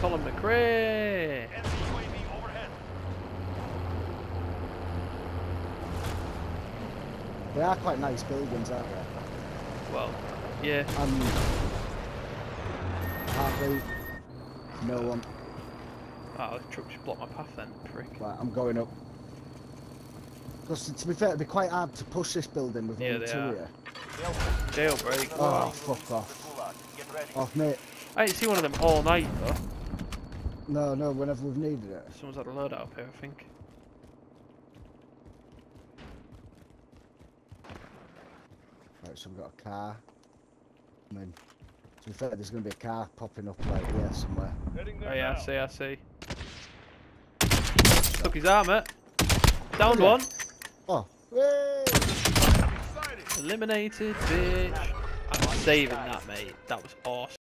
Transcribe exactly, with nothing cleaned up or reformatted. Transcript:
Colin McRae. They are quite nice buildings, aren't they? Well, yeah. And heartbeat, no one. Oh, the truck just blocked my path then, prick. Right, I'm going up. Because to be fair, it'd be quite hard to push this building with Yeah, only they two are. here. Jailbreak. Oh, fuck off. Off, mate. I didn't see one of them all night though. No, no, whenever we've needed it. Someone's had a load out up here, I think. Right, so we've got a car. I mean, to be fair, there's going to be a car popping up right here somewhere. Oh yeah, I see, I see. Took his armour. Downed Yeah. one. Oh, yay! Eliminated, bitch. I'm saving that, mate. That was awesome.